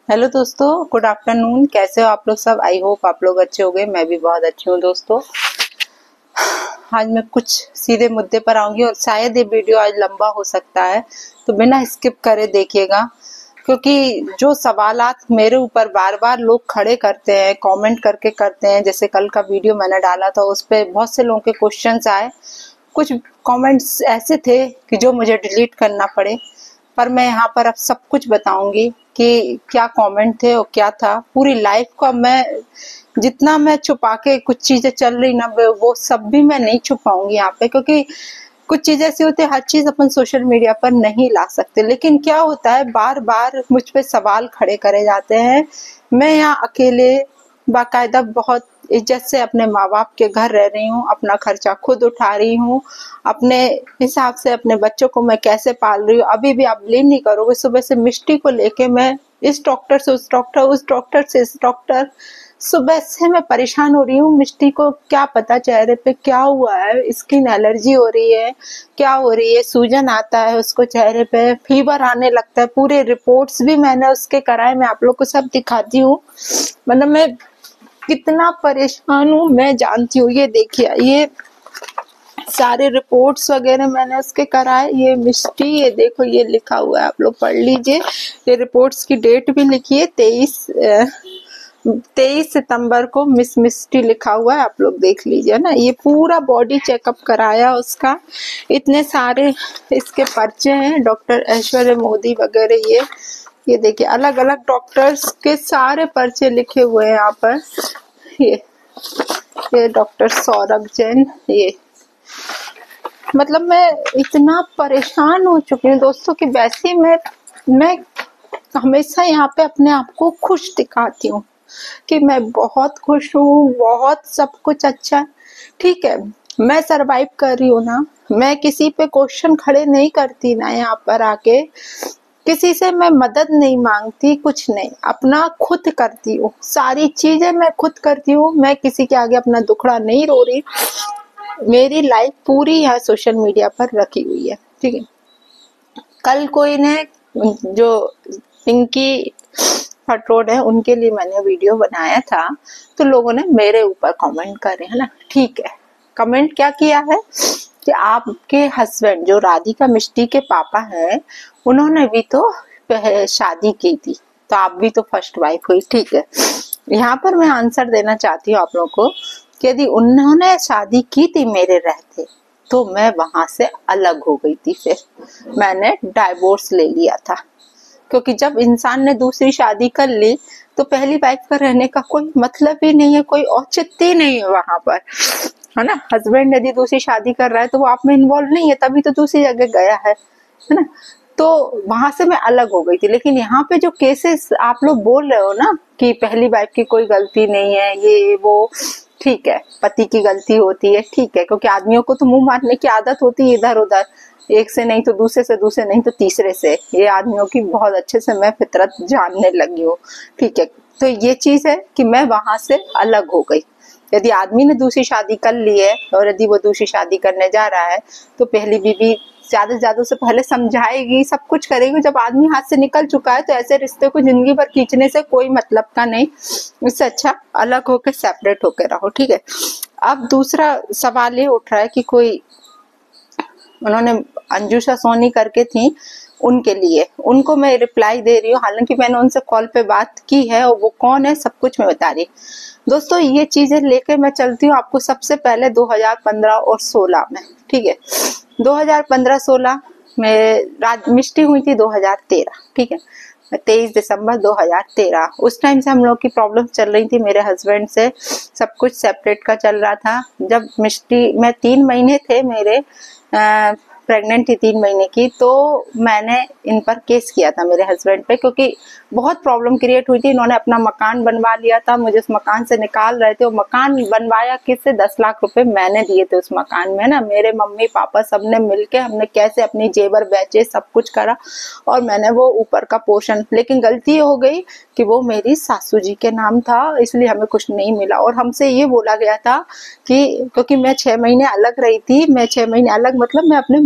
Hello दोस्तों, good afternoon. कैसे हो आप लोग सब? आई होप आप लोग अच्छे हो गए। मैं भी बहुत अच्छी हूँ दोस्तों। आज मैं कुछ सीधे मुद्दे पर आऊंगी और शायद ये वीडियो आज लंबा हो सकता है, तो बिना स्किप करे देखिएगा, क्योंकि जो सवालात मेरे ऊपर बार बार लोग खड़े करते हैं, कमेंट करके करते हैं। जैसे कल का वीडियो मैंने डाला था, उस पर बहुत से लोगों के क्वेश्चंस आए। कुछ कमेंट्स ऐसे थे कि जो मुझे डिलीट करना पड़े, पर मैं यहाँ पर अब सब कुछ बताऊंगी कि क्या कमेंट थे और क्या था। पूरी लाइफ का मैं जितना मैं छुपा के कुछ चीजें चल रही ना, वो सब भी मैं नहीं छुपाऊंगी यहाँ पे, क्योंकि कुछ चीजें ऐसी होती है, हर चीज अपन सोशल मीडिया पर नहीं ला सकते। लेकिन क्या होता है, बार बार मुझ पे सवाल खड़े करे जाते हैं। मैं यहाँ अकेले बाकायदा बहुत इज्जत से अपने माँ बाप के घर रह रही हूँ, अपना खर्चा खुद उठा रही हूँ, अपने हिसाब से अपने बच्चों को मैं कैसे पाल रही हूँ। अभी भी आप बिलीव नहीं करोगे, सुबह से मिष्टी को लेके मैं इस डॉक्टर से उस डॉक्टर, उस डॉक्टर से इस डॉक्टर, सुबह से मैं परेशान हो रही हूँ। मिष्टी को क्या पता चेहरे पे क्या हुआ है, स्किन एलर्जी हो रही है, क्या हो रही है, सूजन आता है उसको चेहरे पे, फीवर आने लगता है। पूरे रिपोर्ट्स भी मैंने उसके कराए, मैं आप लोग को सब दिखाती हूँ। मतलब मैं कितना परेशान हूँ मैं जानती हूँ। ये देखिए, ये सारे रिपोर्ट्स वगैरह मैंने उसके कराए। ये मिष्टी, ये देखो, ये लिखा हुआ है, आप लोग पढ़ लीजिए। ये रिपोर्ट्स की डेट भी लिखी है, 23 सितंबर को मिस मिष्टी लिखा हुआ है, आप लोग देख लीजिए ना। ये पूरा बॉडी चेकअप कराया उसका। इतने सारे इसके पर्चे हैं, डॉक्टर ऐश्वर्या मोदी वगैरह। ये देखिए, अलग अलग डॉक्टर्स के सारे पर्चे लिखे हुए हैं यहाँ पर। ये डॉक्टर सौरभ जैन। ये मतलब मैं इतना परेशान हो चुकी हूँ दोस्तों कि वैसे मैं हमेशा यहाँ पे अपने आप को खुश दिखाती हूँ कि मैं बहुत खुश हूँ, बहुत सब कुछ अच्छा है। ठीक है, मैं सरवाइव कर रही हूँ ना, मैं किसी पे क्वेश्चन खड़े नहीं करती ना, यहाँ पर आके किसी से मैं मदद नहीं मांगती, कुछ नहीं, अपना खुद करती हूँ, सारी चीजें मैं खुद करती हूँ। मैं किसी के आगे अपना दुखड़ा नहीं रो रही। मेरी लाइफ पूरी यहाँ सोशल मीडिया पर रखी हुई है, ठीक है। कल कोई ने, जो पिंकी फटरोड है, उनके लिए मैंने वीडियो बनाया था, तो लोगों ने मेरे ऊपर कमेंट करे, है ना। ठीक है, कमेंट क्या किया है कि आपके हस्बैंड जो राधिका मिष्टी के पापा हैं, उन्होंने भी तो शादी की थी, तो आप भी तो फर्स्ट वाइफ हुई। ठीक है, यहाँ पर मैं आंसर देना चाहती हूँ आप लोगों को कि यदि उन्होंने शादी की थी मेरे रहते, तो मैं वहां से अलग हो गई थी, फिर मैंने डाइवोर्स ले लिया था। क्योंकि जब इंसान ने दूसरी शादी कर ली, तो पहली वाइफ का रहने का कोई मतलब ही नहीं है, कोई औचित्य ही नहीं है वहां पर, है ना। हस्बैंड यदि दूसरी शादी कर रहा है तो वो आप में इन्वॉल्व नहीं है, तभी तो दूसरी जगह गया है ना। तो वहां से मैं अलग हो गई थी। लेकिन यहाँ पे जो केसेस आप लोग बोल रहे हो ना कि पहली वाइफ की कोई गलती नहीं है, ये वो, ठीक है, पति की गलती होती है, ठीक है, क्योंकि आदमियों को तो मुंह मारने की आदत होती है इधर उधर, एक से नहीं तो दूसरे नहीं तो तीसरे से। ये आदमियों की बहुत अच्छे से मैं फितरत जानने लगी हूँ, ठीक है। तो ये चीज है कि मैं वहां से अलग हो गई। यदि आदमी ने दूसरी शादी कर ली है और यदि वो दूसरी शादी करने जा रहा है, तो पहली बीवी ज्यादा से ज्यादा से पहले समझाएगी, सब कुछ करेगी। जब आदमी हाथ से निकल चुका है, तो ऐसे रिश्ते को जिंदगी भर खींचने से कोई मतलब का नहीं। इससे अच्छा अलग होकर सेपरेट होकर रहो, ठीक है। अब दूसरा सवाल ये उठ रहा है कि कोई, उन्होंने अंजुषा सोनी करके थी, उनके लिए, उनको मैं रिप्लाई दे रही हूँ, हालांकि मैंने उनसे कॉल पे बात की है और वो कौन है सब कुछ मैं बता रही। दोस्तों, ये चीजें लेके मैं चलती हूँ आपको सबसे पहले 2015 और 16 में, ठीक है। 2015-16 में मिष्टी हुई थी 2013, ठीक है, 23 दिसंबर 2013। उस टाइम से हम लोग की प्रॉब्लम चल रही थी, मेरे हस्बैंड से सब कुछ सेपरेट का चल रहा था। जब मिष्टी में 3 महीने थे मेरे, प्रेग्नेंट थी 3 महीने की, तो मैंने इन पर केस किया था मेरे हस्बैंड पे, क्योंकि बहुत प्रॉब्लम क्रिएट हुई थी। इन्होंने अपना मकान बनवा लिया था, मुझे उस मकान से निकाल रहे थे। वो मकान बनवाया किससे? 10 लाख रुपए मैंने दिए थे उस मकान में ना। मेरे मम्मी पापा सबने मिलके, हमने कैसे अपनी जेवर बेचे, सब कुछ करा, और मैंने वो ऊपर का पोर्शन, लेकिन गलती हो गई कि वो मेरी सासू जी के नाम था, इसलिए हमें कुछ नहीं मिला। और हमसे ये बोला गया था कि क्योंकि मैं 6 महीने अलग रही थी, मैं 6 महीने अलग मतलब मैं अपने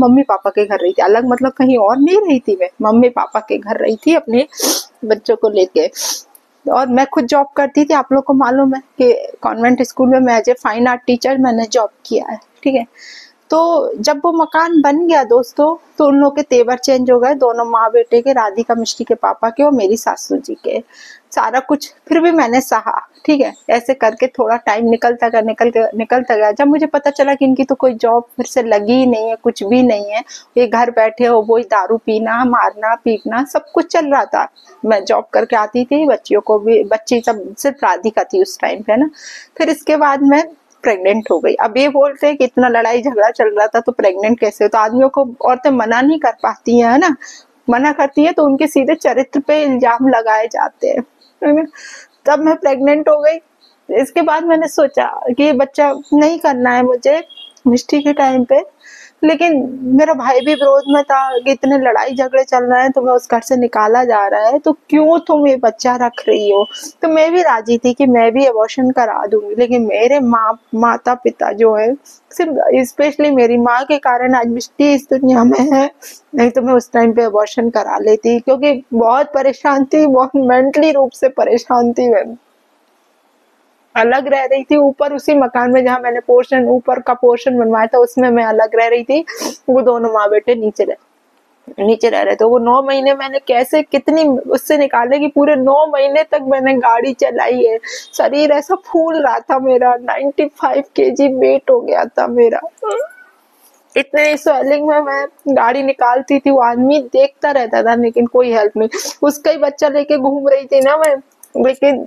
मम्मी पापा के घर रही थी, अलग मतलब कहीं और नहीं रही थी, मैं मम्मी पापा के घर रही थी अपने बच्चों को लेके। और मैं खुद जॉब करती थी, आप लोग को मालूम है कि कॉन्वेंट स्कूल में मैं as a fine art teacher मैंने जॉब किया है, ठीक है। तो जब वो मकान बन गया दोस्तों, तो उन लोग के तेवर चेंज हो गए, दोनों माँ बेटे के, राधिका मिष्टी के पापा के और मेरी सासू जी के। सारा कुछ फिर भी मैंने सहा, ठीक है। ऐसे करके थोड़ा टाइम निकलता गया। जब मुझे पता चला कि इनकी तो कोई जॉब फिर से लगी ही नहीं है, कुछ भी नहीं है, ये घर बैठे हो, वही दारू पीना, मारना पीटना, सब कुछ चल रहा था। मैं जॉब करके आती थी, बच्चियों को भी, बच्ची सब सिर्फ राधिका थी उस टाइम पे ना। फिर इसके बाद मैं प्रेग्नेंट हो गई। अब ये बोलते हैं कि इतना लड़ाई झगड़ा चल रहा था तो प्रेग्नेंट कैसे हो, तो आदमियों को औरतें मना नहीं कर पाती हैं, है ना। मना करती है तो उनके सीधे चरित्र पे इल्जाम लगाए जाते हैं, है ना। तब मैं प्रेग्नेंट हो गई। इसके बाद मैंने सोचा कि ये बच्चा नहीं करना है मुझे मिष्टी के टाइम पे, लेकिन मेरा भाई भी विरोध में था कि इतने लड़ाई झगड़े चल रहे हैं, तुम्हें उस घर से निकाला जा रहा है, तो क्यों तुम ये बच्चा रख रही हो। तो मैं भी राजी थी कि मैं भी अबॉर्शन करा दूंगी, लेकिन मेरे माता पिता जो है, सिर्फ स्पेशली मेरी माँ के कारण आज मिष्टी इस दुनिया में है, नहीं तो मैं उस टाइम पे अबॉर्शन करा लेती, क्योंकि बहुत परेशान थी, बहुत मेंटली रूप से परेशान थी मैं। अलग रह रही थी ऊपर उसी मकान में जहाँ मैंने पोर्शन, ऊपर का पोर्शन बनवाया था, उसमें मैं अलग रह रही थी, वो दोनों माँ बेटे नीचे रह रहे थे। वो 9 महीने मैंने कैसे कितनी उससे निकाले कि पूरे 9 महीने तक मैंने गाड़ी चलाई है। शरीर ऐसा फूल रहा था मेरा, 95 kg वेट हो गया था मेरा। इतने स्वेलिंग में मैं गाड़ी निकालती थी, वो आदमी देखता रहता था लेकिन कोई हेल्प नहीं। उसका ही बच्चा लेके घूम रही थी ना मैं, लेकिन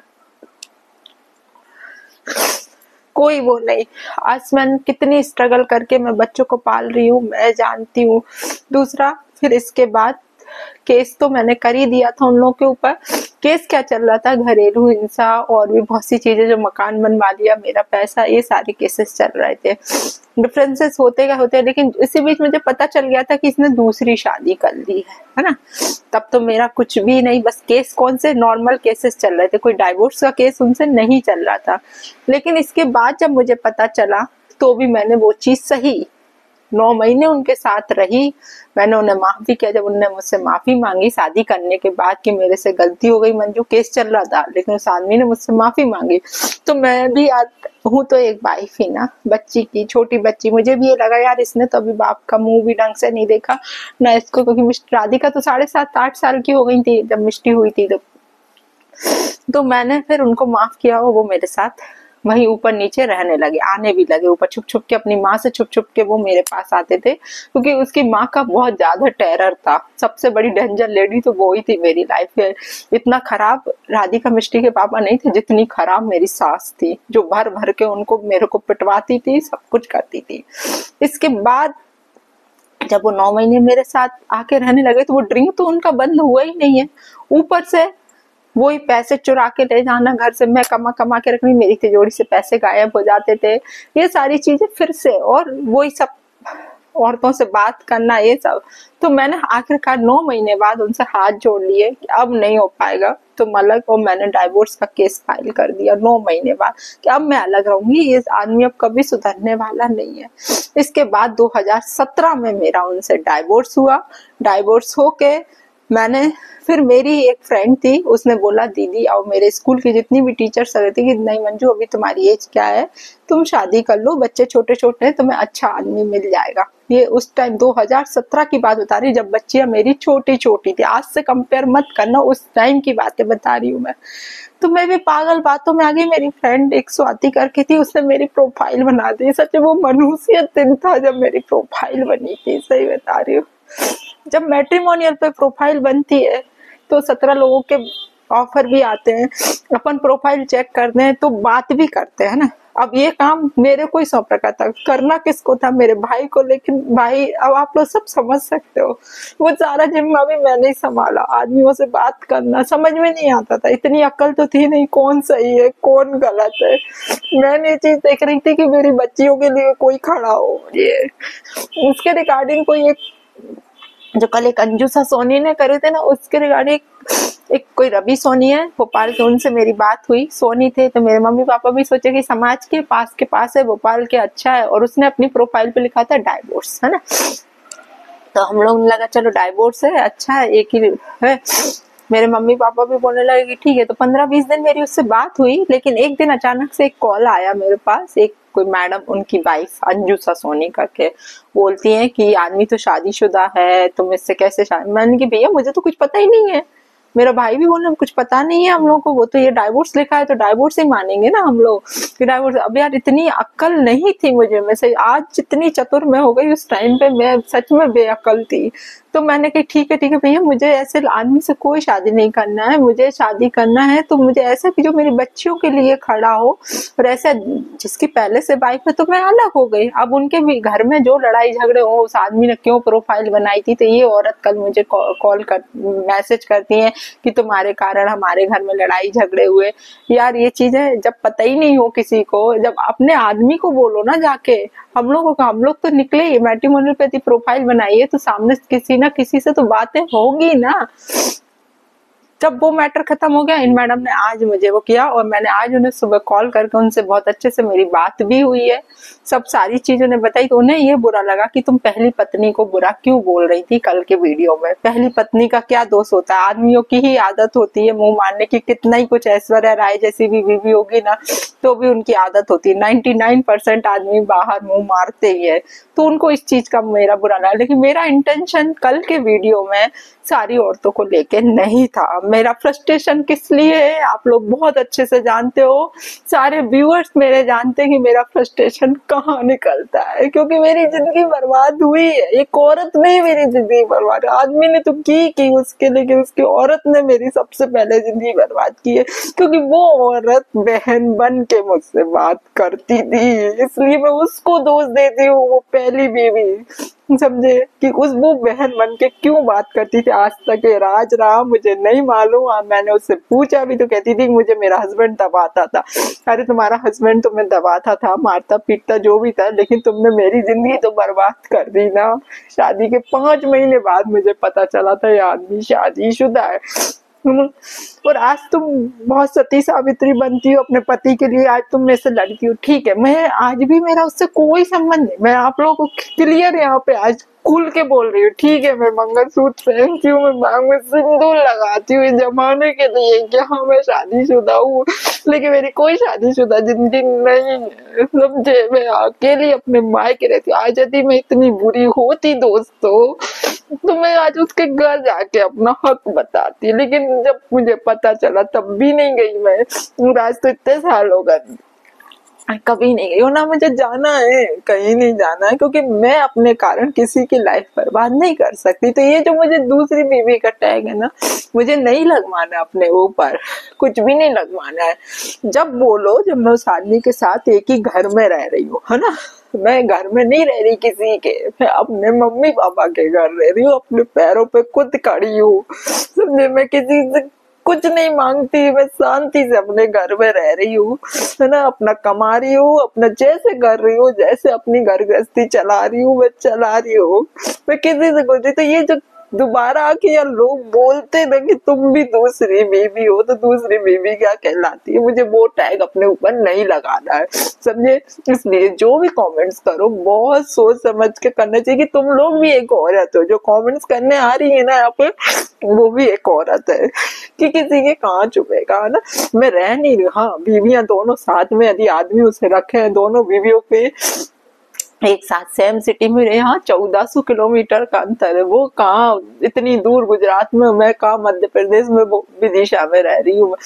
कोई वो नहीं। आज मैं कितनी स्ट्रगल करके मैं बच्चों को पाल रही हूँ, मैं जानती हूँ। दूसरा, फिर इसके बाद केस तो मैंने कर ही दिया था उन लोगों के ऊपर। केस क्या चल रहा था, घरेलू हिंसा और भी बहुत सी चीजें, जो मकान बनवा लिया, मेरा पैसा, ये सारे केसेस चल रहे थे। डिफरेंसेस होते हैं, लेकिन इसी बीच मुझे पता चल गया था कि इसने दूसरी शादी कर ली है ना। तब तो मेरा कुछ भी नहीं, बस केस कौन से नॉर्मल केसेस चल रहे थे, कोई डाइवोर्स का केस उनसे नहीं चल रहा था। लेकिन इसके बाद जब मुझे पता चला तो भी मैंने वो चीज सही, 9 महीने उनके साथ रही। मैंने उन्हें माफ भी किया जब उन्होंने मुझसे माफी मांगी शादी करने के बाद कि मेरे से गलती हो गई मंजू, केस चल रहा था, लेकिन उस आदमी ने मुझसे माफी मांगी। तो मैं भी आज हूँ तो एक वाइफ ही ना, बच्ची की, छोटी बच्ची। मुझे भी ये लगा यार इसने तो अभी बाप का मुंह भी ढंग से नहीं देखा ना इसको, क्योंकि राधिका तो 7.5-8 साल की हो गई थी जब मिष्टी हुई थी। तो मैंने फिर उनको माफ किया और वो मेरे साथ वहीं ऊपर नीचे रहने लगे, आने भी लगे ऊपर छुप छुप के, अपनी माँ से छुप छुप के वो मेरे पास आते थे, क्योंकि उसकी माँ का बहुत ज्यादा टेरर था। सबसे बड़ी डेंजर लेडी तो वो ही थी मेरी लाइफ में। इतना खराब राधिका मिष्टी के पापा नहीं थे जितनी खराब मेरी सास थी, जो भर भर के उनको मेरे को पिटवाती थी, सब कुछ करती थी। इसके बाद जब वो 9 महीने मेरे साथ आके रहने लगे तो वो ड्रिंक तो उनका बंद हुआ ही नहीं है, ऊपर से वही पैसे चुरा के ले जाना घर से, मैं कमा कमा के रखनी, मेरी तिजोरी से पैसे गायब हो जाते थे, ये सारी चीजें फिर से, और वही सब औरतों से बात करना, ये सब। तो मैंने आखिरकार 9 महीने बाद उनसे हाथ जोड़ लिए कि अब नहीं हो पाएगा तो अलग, और मैंने डाइवोर्स का केस फाइल कर दिया 9 महीने बाद कि अब मैं अलग रहूंगी, ये आदमी अब कभी सुधरने वाला नहीं है। इसके बाद 2017 में मेरा उनसे डाइवोर्स हुआ। डाइवोर्स होके मैंने, फिर मेरी एक फ्रेंड थी, उसने बोला दीदी और मेरे स्कूल की जितनी भी टीचर्स थी कि नहीं मंजू अभी तुम्हारी एज क्या है, तुम शादी कर लो, बच्चे छोटे छोटे हैं, तुम्हें अच्छा आदमी मिल जाएगा। ये उस टाइम 2017 की बात बता रही, जब बच्चियां मेरी छोटी छोटी थी, आज से कंपेयर मत करना, उस टाइम की बातें बता रही हूँ मैं। तो मैं भी पागल बातों में आ गई। मेरी फ्रेंड एक स्वाति करके थी, उसने मेरी प्रोफाइल बना दी। सच वो मनुष्य दिन था जब मेरी प्रोफाइल बनी थी, सही बता रही हूँ। जब मैट्रिमोनियल पे प्रोफाइल बनती है तो 17 लोगों के ऑफर भी आते हैं, अपन प्रोफाइल चेक करते हैं तो बात भी करते हैं ना। अब ये काम मेरे को ही सौंप रखा था, करना किसको था, मेरे भाई को, लेकिन भाई अब आप लोग सब समझ सकते हो, वो सारा जिम्मा भी मैंने ही संभाला। आदमियों से बात करना समझ में नहीं आता था, इतनी अक्ल तो थी नहीं कौन सही है कौन गलत है। मैंने ये चीज देख रही थी कि मेरी बच्चियों के लिए कोई खड़ा हो, ये उसके रिगार्डिंग कोई एक, जो कल एक अंजू सा सोनी ने करे थे ना, उसके रिगार्डिंग एक कोई रवि सोनी है भोपाल के, उनसे मेरी बात हुई। सोनी थे तो मेरे मम्मी पापा भी सोचे कि समाज के पास है, भोपाल के अच्छा है, और उसने अपनी प्रोफाइल पे लिखा था डाइवोर्स, है ना। तो हम लोग ने लगा चलो डाइवोर्स है, अच्छा है, एक ही है। मेरे मम्मी पापा भी बोलने लगे कि ठीक है। तो 15-20 दिन मेरी उससे बात हुई, लेकिन एक दिन अचानक से एक कॉल आया मेरे पास। एक कोई मैडम, उनकी वाइफ अंजू ससोनी करके, बोलती हैं कि आदमी तो शादीशुदा है, तुम इससे कैसे शादी। मैंने कि भैया मुझे तो कुछ पता ही नहीं है। मेरा भाई भी बोल रहा कुछ पता नहीं है हम लोग को, वो तो ये डाइवोर्स लिखा है तो डाइवोर्स ही मानेंगे ना हम लोग कि डाइवोर्स। अब यार इतनी अक्ल नहीं थी मुझे, मैं से आज जितनी चतुर मैं हो गई, उस टाइम पे मैं सच में बेअक्ल थी। तो मैंने कहा ठीक है भैया, मुझे ऐसे आदमी से कोई शादी नहीं करना है। मुझे शादी करना है तो मुझे ऐसा कि जो मेरी बच्चियों के लिए खड़ा हो, और ऐसा जिसकी पहले से वाइफ है तो मैं अलग हो गई। अब उनके भी घर में जो लड़ाई झगड़े हो, उस आदमी ने क्यों प्रोफाइल बनाई थी, तो ये औरत कल मुझे कॉल कर मैसेज करती है कि तुम्हारे कारण हमारे घर में लड़ाई झगड़े हुए। यार ये चीजें जब पता ही नहीं हो किसी को, जब अपने आदमी को बोलो ना जाके, हम लोग तो निकले मैट्रिमोनियल पे प्रोफाइल बनाई है तो सामने किसी ना किसी से तो बातें होगी ना। जब वो मैटर खत्म हो गया, इन मैडम ने आज मुझे वो किया, और मैंने आज उन्हें सुबह कॉल करके उनसे बहुत अच्छे से मेरी बात भी हुई है, सब सारी चीज उन्हें बताई। तो उन्हें ये बुरा लगा कि तुम पहली पत्नी को बुरा क्यों बोल रही थी कल के वीडियो में। पहली पत्नी का क्या दोष होता है, आदमियों की ही आदत होती है मुंह मारने की। कितना ही कुछ ऐश्वर्या राय जैसी भी बीवी होगी ना, तो भी उनकी आदत होती है। 99% आदमी बाहर मुंह मारते ही है। तो उनको इस चीज का मेरा बुरा लगा, लेकिन मेरा इंटेंशन कल के वीडियो में सारी औरतों को लेके नहीं था। मेरा फ्रस्ट्रेशन किस लिए है आप लोग बहुत अच्छे से जानते हो, सारे व्यूअर्स मेरे जानते हैं कि मेरा फ्रस्ट्रेशन कहाँ निकलता है, क्योंकि मेरी जिंदगी बर्बाद हुई है। एक औरत ने मेरी जिंदगी बर्बाद, आदमी ने तो की उसके, लेकिन उसकी औरत ने मेरी सबसे पहले जिंदगी बर्बाद की है, क्योंकि वो औरत बहन बन के मुझसे बात करती थी, इसलिए मैं उसको दोष देती हूँ। वो पहली बीवी, समझे, कि वो बहन बन के क्यों बात करती थी। आज तक ये राज रहा, मुझे नहीं मालूम। मैंने उससे पूछा भी तो कहती थी मुझे मेरा हस्बैंड दबाता था। अरे तुम्हारा हस्बैंड तुम्हें दबाता था, मारता पीटता जो भी था, लेकिन तुमने मेरी जिंदगी तो बर्बाद कर दी ना। शादी के 5 महीने बाद मुझे पता चला था ये आदमी शादीशुदा है। और आज तुम बहुत सती सावित्री बनती हो अपने पति के लिए, आज तुम मेरे से लड़ती हो। ठीक है, मैं आज भी मेरा उससे कोई संबंध नहीं, मैं आप लोगों को क्लियर यहाँ पे आज खुल के बोल रही हूँ। ठीक है, मैं मंगलसूत्र पहनती हूँ, मैं मांग में सिंदूर लगाती हूँ जमाने के लिए कि हाँ मैं शादीशुदा हूँ, लेकिन मेरी कोई शादीशुदा जिंदगी नहीं है। समझे, मैं अकेली अपने मायके रहती हूँ। आज यदि मैं इतनी बुरी होती दोस्तों, तो मैं आज उसके घर जाके अपना हक बताती, लेकिन जब मुझे पता चला तब भी नहीं गई मैं। आज तो इतने साल हो गए, कभी नहीं गई। और ना मुझे जाना है, कहीं नहीं जाना है, क्योंकि मैं अपने कारण किसी की लाइफ बर्बाद नहीं कर सकती। तो ये जो मुझे दूसरी बीवी का टैग है ना, मुझे नहीं लगवाना अपने ऊपर, कुछ भी नहीं लगवाना है। जब बोलो, जब मैं उस आदमी के साथ एक ही घर में रह रही हूँ, है ना, मैं घर में नहीं रह रही किसी के, मैं अपने मम्मी पापा के घर रह रही हूँ, अपने पैरों पे खुद खड़ी हूँ। समझे, मैं किसी से कुछ नहीं मांगती, मैं शांति से अपने घर में रह रही हूँ, है ना, अपना कमा रही हूँ, अपना जैसे कर रही हूँ, जैसे अपनी घर गृहस्थी चला रही हूँ, मैं चला रही हूँ, मैं किसी से कुछ नहीं। तो ये जो दोबारा आके यार लोग बोलते ना कि तुम भी दूसरी बीवी हो, तो दूसरी बीवी क्या कहलाती है, मुझे वो टैग अपने ऊपर नहीं लगाना है, समझे। इसलिए जो भी कमेंट्स करो बहुत सोच समझ के करना चाहिए, कि तुम लोग भी एक औरत हो। जो कमेंट्स करने आ रही है ना यहाँ पे, वो भी एक औरत है, कि किसी के कहाँ चुभेगा, है ना। मैं रह नहीं रही, हाँ बीवियां दोनों साथ में, यदि आदमी उसे रखे हैं, दोनों बीवियों पे एक साथ सेम सिटी में रहे, हाँ 1400 किलोमीटर का अंतर है, वो कहाँ इतनी दूर गुजरात में, मैं कहाँ मध्य प्रदेश में, वो विदिशा में रह रही हूँ।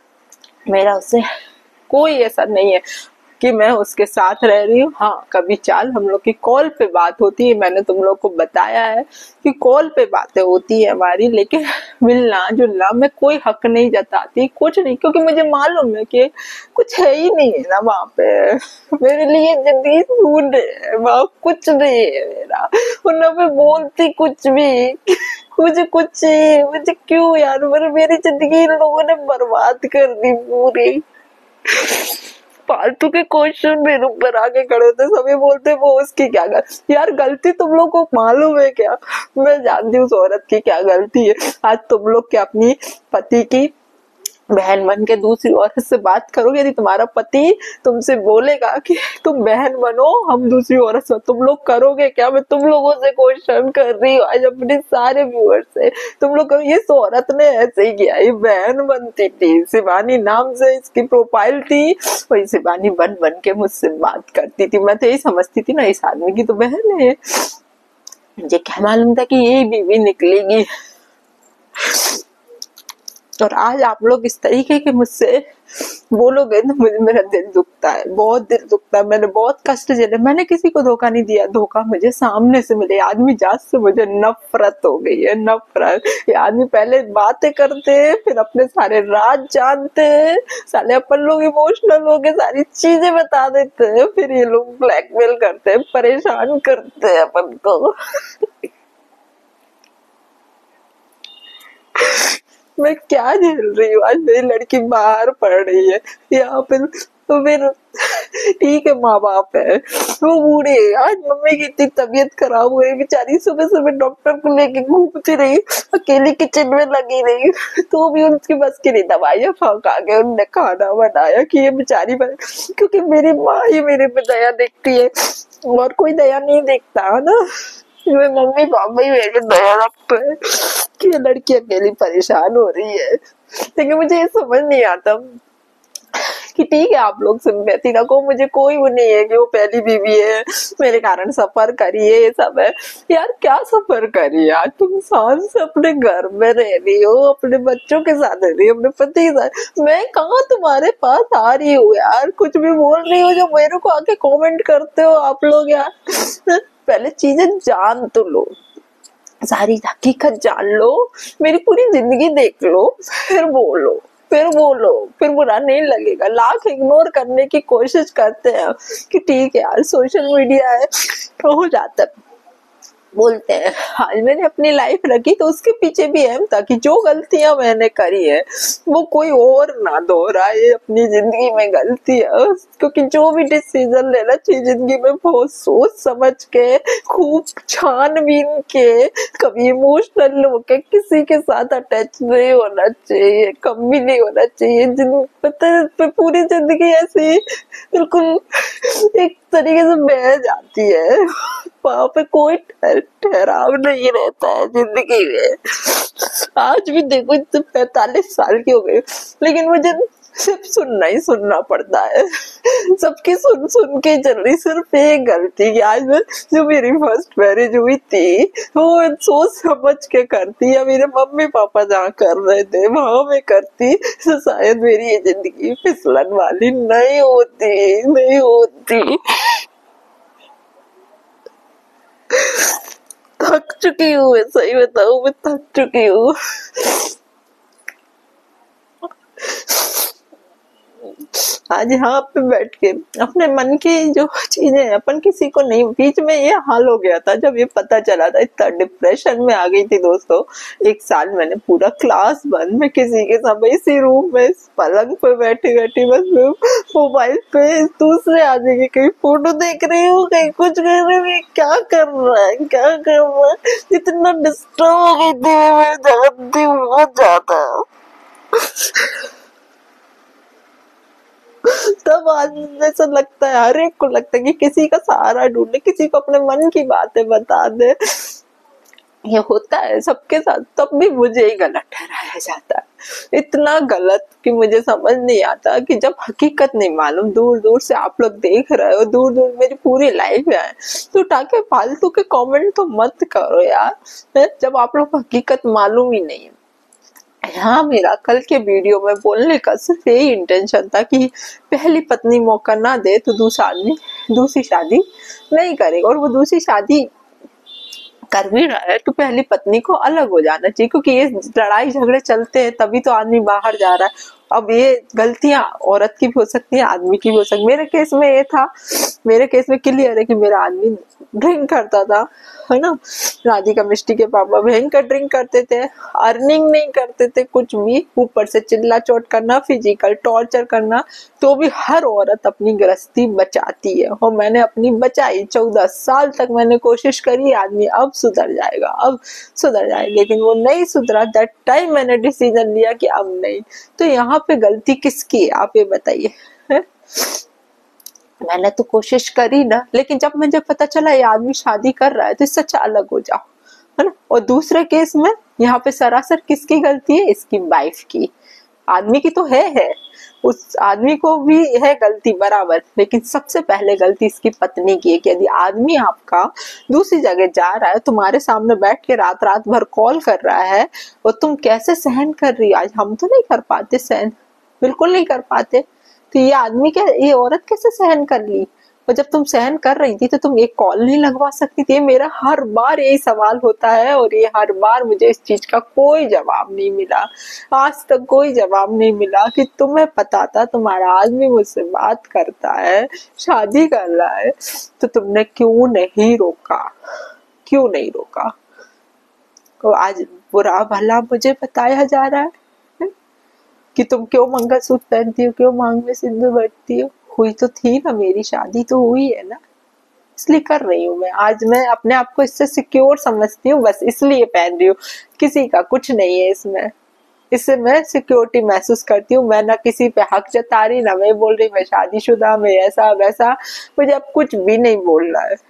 मेरा उससे कोई ऐसा नहीं है कि मैं उसके साथ रह रही हूँ। हाँ कभी चाल हम लोग की कॉल पे बात होती है, मैंने तुम लोग को बताया है कि कॉल पे बातें होती है हमारी, लेकिन मिलना जुलना मैं कोई हक नहीं जताती, कुछ नहीं, क्योंकि मुझे मालूम है कि कुछ है ही नहीं है ना वहाँ पे। मेरे लिए जिंदगी शून्य है, वहाँ कुछ नहीं है मेरा, और ना मैं बोलती कुछ भी। मुझे क्यों यार, मेरी जिंदगी इन लोगों ने बर्बाद कर दी पूरी। फालतू के क्वेश्चन मेरे ऊपर आके खड़े होते, सभी बोलते वो उसकी क्या गलती। यार गलती तुम लोग को मालूम है क्या, मैं जानती हूँ उस औरत की क्या गलती है। आज तुम लोग क्या अपनी पति की बहन बन के दूसरी औरत से बात करोगे, यदि तुम्हारा पति तुमसे बोलेगा कि तुम बहन बनो, हम दूसरी औरत से, तुम लोग करोगे क्या? मैं तुम लोगों से क्वेश्चन कर रही हूँ आज अपने सारे व्यूअर्स से, तुम लोग करो। ये औरत ने ऐसे ही किया, ये बहन बनती थी, शिवानी नाम से इसकी प्रोफाइल थी, वही शिवानी बन बन के मुझसे बात करती थी। मैं तो यही समझती थी ना, इस आदमी की तो बहन है। मुझे क्या मालूम था कि यही बीवी निकलेगी। और आज आप लोग इस तरीके के मुझसे बोलोगे तो मुझे, मेरा दिल दुखता है, बहुत दिल दुखता है। मैंने बहुत कष्ट झेले, मैंने किसी को धोखा नहीं दिया, धोखा मुझे सामने से मिले। आदमी जात से मुझे नफरत हो गई है, नफरत। ये आदमी पहले बातें करते हैं, फिर अपने सारे राज जानते हैं, साले अपन लोग इमोशनल हो गए, सारी चीजें बता देते हैं, फिर ये लोग ब्लैकमेल करते हैं, परेशान करते हैं अपन को। मैं क्या झेल रही हूँ। आज मेरी लड़की बाहर पढ़ रही है यहाँ पे, तो फिर ठीक है माँ बाप है, वो बूढ़े। आज मम्मी की इतनी तबीयत खराब हो रही, बेचारी सुबह सुबह डॉक्टर को लेके घूमती रही, अकेली किचन में लगी रही, तो भी उनकी बस की नहीं, दवाइयाँ खा के उनने खाना बनाया कि ये बेचारी क्योंकि मेरी माँ ही मेरे पे दया देखती है, और कोई दया नहीं देखता है ना। मेरे मम्मी पापा ही मेरे पे दया रखते हैं कि ये लड़की अकेली परेशान हो रही है। लेकिन मुझे ये समझ नहीं आता कि ठीक है आप लोग सिंपैथी रखो, मुझे कोई वो नहीं है कि वो पहली बीवी है, मेरे कारण सफर करी है, ये सब है। यार क्या सफर करी यार, तुम सांस से अपने घर में रह रही हो, अपने बच्चों के साथ रह रही हो, अपने पति के साथ, मैं कहाँ तुम्हारे पास आ रही हूँ यार, कुछ भी बोल रही हो जो मेरे को आके कॉमेंट करते हो आप लोग यार। पहले चीजें जान तो लो, सारी हकीकत जान लो, मेरी पूरी जिंदगी देख लो, फिर बोलो, फिर बोलो, फिर बुरा नहीं लगेगा। लाख इग्नोर करने की कोशिश करते हैं कि ठीक है यार सोशल मीडिया है तो हो जाता है, बोलते हैं। आज मैंने अपनी लाइफ रखी तो उसके पीछे भी एम था कि जो गलतियां मैंने करी है वो कोई और ना दोहराए अपनी जिंदगी में गलती है, क्योंकि जो भी डिसीजन लेना चाहिए जिंदगी में बहुत सोच समझ के, खूब छानबीन के, कभी इमोशनल होके किसी के साथ अटैच नहीं होना चाहिए, कभी नहीं होना चाहिए। पता है पूरी जिंदगी ऐसी बिल्कुल एक तरीके से बह जाती है, वहां पे कोई ठहराव नहीं रहता है जिंदगी में। आज भी देखो 45 साल की हो गई, लेकिन मुझे सिर्फ सुनना ही सुनना पड़ता है, सबकी सुन सुन के चल रही। सिर्फ एक गलती कि आज मैं, जो मेरी फर्स्ट मैरिज हुई थी वो सोच समझ के करती, या मेरे मम्मी पापा जहाँ कर रहे थे वहां मैं करती तो शायद मेरी ये जिंदगी फिसलन वाली नहीं होती, नहीं होती। थक चुकी हूँ, मैं सही बताऊँ, मैं थक चुकी हूँ। आज यहाँ पे बैठ के अपने मन की जो चीजें अपन किसी को नहीं, बीच में ये हाल हो गया था जब ये पता चला था, इतना डिप्रेशन में आ गई थी दोस्तों। 1 साल मैंने पूरा क्लास बंद, मैं किसी के साथ इसी रूम में पलंग पे बैठी बैठी बस मोबाइल पे दूसरे आदमी की कहीं फोटो देख रही हूँ, कहीं कुछ कर रही हूँ, क्या कर रहा है, क्या कर रहा है। इतना डिस्टर्ब हो गई थी मैं, जानती हूँ बहुत ज्यादा। तब आज ऐसा लगता है, हर एक को लगता है कि किसी का सहारा ढूंढे, किसी को अपने मन की बातें बता दे। ये होता है सबके साथ, तब भी मुझे ही गलत ठहराया जाता है, इतना गलत कि मुझे समझ नहीं आता कि जब हकीकत नहीं मालूम, दूर दूर से आप लोग देख रहे हो, दूर दूर मेरी पूरी लाइफ है, तो उठा के फालतू के कमेंट तो मत करो यार, जब आप लोग को हकीकत मालूम ही नहीं है। हाँ, मेरा कल के वीडियो में बोलने का सिर्फ यही इंटेंशन था कि पहली पत्नी मौका ना दे तो दूसरा आदमी दूसरी शादी नहीं करेगा, और वो दूसरी शादी कर भी रहा है तो पहली पत्नी को अलग हो जाना चाहिए, क्योंकि ये लड़ाई झगड़े चलते हैं तभी तो आदमी बाहर जा रहा है। अब ये गलतियां औरत की भी हो सकती है, आदमी की भी हो सकती है। मेरे केस में ये था, मेरे केस में क्लियर है कि मेरा आदमी ड्रिंक करता था, है ना। राधिका मिष्टी के पापा भयंकर ड्रिंक करते थे, अर्निंग नहीं करते थे कुछ भी, ऊपर से चिल्ला चोट करना, फिजिकल टॉर्चर करना, तो भी हर औरत अपनी गृहस्थी बचाती है, और मैंने अपनी बचाई। 14 साल तक मैंने कोशिश करी, आदमी अब सुधर जाएगा, अब सुधर जाएगा, लेकिन वो नहीं सुधरा। दैट टाइम मैंने डिसीजन लिया कि अब नहीं। तो यहाँ यहाँ पे गलती किसकी है आप ये बताइए? मैंने तो कोशिश करी ना, लेकिन जब मुझे पता चला ये आदमी शादी कर रहा है तो इससे अच्छा अलग हो जाओ, है ना। और दूसरे केस में यहाँ पे सरासर किसकी गलती है? इसकी वाइफ की। आदमी की तो है, उस आदमी को भी है गलती बराबर, लेकिन सबसे पहले गलती इसकी पत्नी की है कि यदि आदमी आपका दूसरी जगह जा रहा है, तुम्हारे सामने बैठ के रात रात भर कॉल कर रहा है, और तुम कैसे सहन कर रही हो? आज हम तो नहीं कर पाते सहन, बिल्कुल नहीं कर पाते, तो ये आदमी क्या, ये औरत कैसे सहन कर ली? और जब तुम सहन कर रही थी तो तुम एक कॉल नहीं लगवा सकती थी? मेरा हर बार यही सवाल होता है, और ये हर बार मुझे इस चीज का कोई जवाब नहीं मिला, आज तक कोई जवाब नहीं मिला कि तुम्हें पता था तुम्हारा आदमी मुझसे बात करता है, शादी कर रहा है, तो तुमने क्यों नहीं रोका? क्यों नहीं रोका? तो आज बुरा भला मुझे बताया जा रहा है कि तुम क्यों मंगलसूत्र पहनती हो, क्यों मांग में सिंदूर भरती हो? हुई तो थी ना, मेरी शादी तो हुई है ना, इसलिए कर रही हूँ मैं। आज मैं अपने आप को इससे सिक्योर समझती हूँ, बस इसलिए पहन रही हूँ, किसी का कुछ नहीं है इसमें। इससे मैं सिक्योरिटी महसूस करती हूँ। मैं ना किसी पे हक जता रही, ना मैं बोल रही मैं शादीशुदा, मैं ऐसा वैसा, मुझे अब कुछ भी नहीं बोलना है।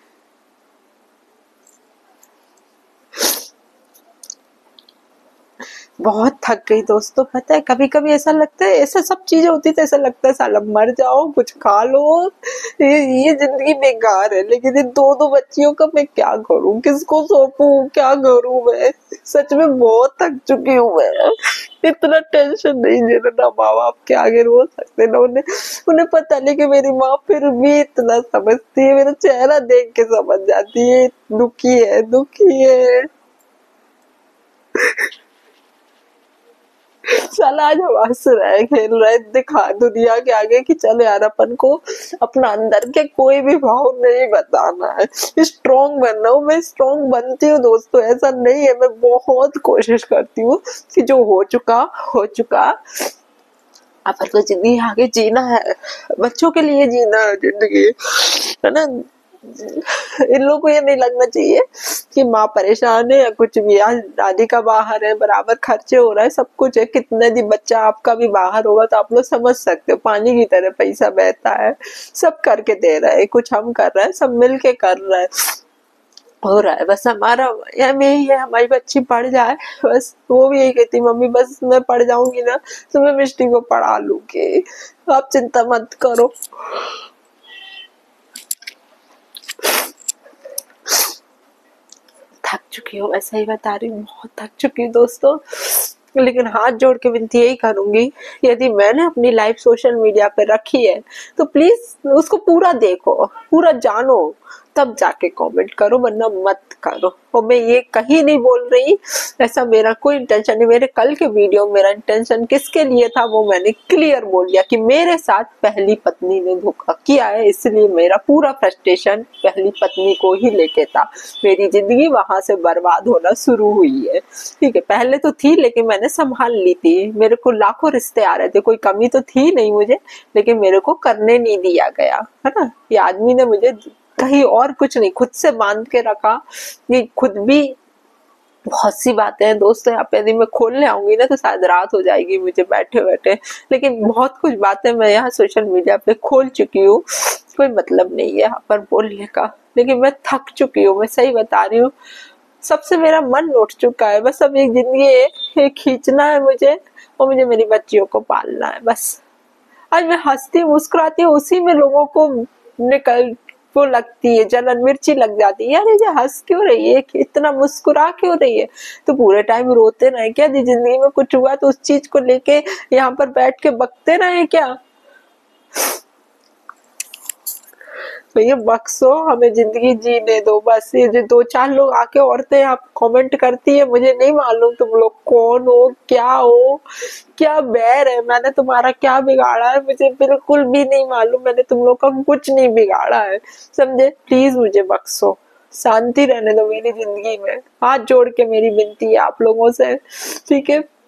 बहुत थक गई दोस्तों, पता है कभी कभी ऐसा लगता है, ऐसा सब चीजें होती तो ऐसा लगता है साला मर जाओ, कुछ खा लो, ये जिंदगी बेकार है। लेकिन ये दो बच्चियों का मैं क्या करूं, किसको सौंपूं, क्या करूं मैं? सच में बहुत थक चुकी हूँ मैं। इतना टेंशन नहीं लेना, माँ बाप के आगे रो सकते ना, उन्हें पता नहीं कि मेरी माँ फिर भी इतना समझती है, मेरा चेहरा देख के समझ जाती है दुखी है, दुखी है। साला आज हम हंस रहे खेल रहे, दिखा दुनिया के आगे कि चल यार अपन को अपना अंदर के कोई भी भाव नहीं बताना है, स्ट्रॉन्ग बनना हूँ। मैं स्ट्रॉन्ग बनती हूँ दोस्तों, ऐसा नहीं है, मैं बहुत कोशिश करती हूँ कि जो हो चुका हो चुका, अपन को जिंदगी आगे जीना है, बच्चों के लिए जीना है जिंदगी, है ना। इन लोगों को ये नहीं लगना चाहिए कि माँ परेशान है या कुछ भी। आज दादी का बाहर है, बराबर खर्चे हो रहा है, सब कुछ है, कितने दिन बच्चा आपका भी बाहर होगा तो आप लोग समझ सकते हो, पानी की तरह पैसा बहता है, सब करके दे रहा है, कुछ हम कर रहे हैं, सब मिल के कर रहा है, हो रहा है। बस हमारा यही है, हमारी बच्ची पढ़ जाए, बस वो भी यही कहती मम्मी बस मैं पढ़ जाऊंगी ना तो मैं मिष्टी को पढ़ा लूंगी, आप चिंता मत करो। थक चुकी हूँ, ऐसा ही बता रही हूँ, बहुत थक चुकी हूँ दोस्तों। लेकिन हाथ जोड़ के विनती यही करूंगी, यदि मैंने अपनी लाइफ सोशल मीडिया पे रखी है तो प्लीज उसको पूरा देखो, पूरा जानो, तब जाके कमेंट करो, वरना मत करो। और मैं ये कहीं नहीं बोल रही, ऐसा मेरा कोई इंटेंशन नहीं। मेरे कल के वीडियो मेरा इंटेंशन किसके लिए था वो मैंने क्लियर बोल दिया कि मेरे साथ पहली पत्नी ने धोखा किया है, इसलिए मेरा पूरा फ्रस्ट्रेशन पहली पत्नी को ही लेके था। मेरी जिंदगी वहां से बर्बाद होना शुरू हुई है, ठीक है। पहले तो थी लेकिन मैंने संभाल ली थी, मेरे को लाखों रिश्ते आ रहे थे, कोई कमी तो थी नहीं मुझे, लेकिन मेरे को करने नहीं दिया गया, है ना। ये आदमी ने मुझे कहीं और कुछ नहीं, खुद से बांध के रखा। ये खुद भी बहुत सी बातें हैं दोस्तों, यहाँ पे यदि मैं खोलने आऊंगी ना तो शायद रात हो जाएगी मुझे बैठे बैठे, लेकिन बहुत कुछ बातें मैं यहाँ सोशल मीडिया पे खोल चुकी हूँ, कोई मतलब नहीं है यहाँ पर बोलने का। लेकिन मैं थक चुकी हूँ, मैं सही बता रही हूँ, सबसे मेरा मन उठ चुका है। बस अब एक जिंदगी है, खींचना है मुझे, और मुझे मेरी बच्चियों को पालना है बस। आज मैं हंसती मुस्कुराती हूँ, उसी में लोगों को निकल वो लगती है, जलन मिर्ची लग जाती है, यार ये हंस क्यों रही है, इतना मुस्कुरा क्यों रही है? तो पूरे टाइम रोते रहे क्या? जिंदगी में कुछ हुआ तो उस चीज को लेके यहाँ पर बैठ के बकते रहे क्या? तो ये बक्सो, हमें जिंदगी जीने दो बस। ये जो दो चार लोग आके औरतें आप कमेंट करती है, मुझे नहीं मालूम तुम लोग कौन हो, क्या बैर है, मैंने तुम्हारा क्या बिगाड़ा है, मुझे बिल्कुल भी नहीं मालूम, मैंने तुम लोग का कुछ नहीं बिगाड़ा है, समझे। प्लीज मुझे बख्शो, शांति रहने दो मेरी जिंदगी में, हाथ जोड़ के मेरी विनती है आप लोगों से, ठीक है।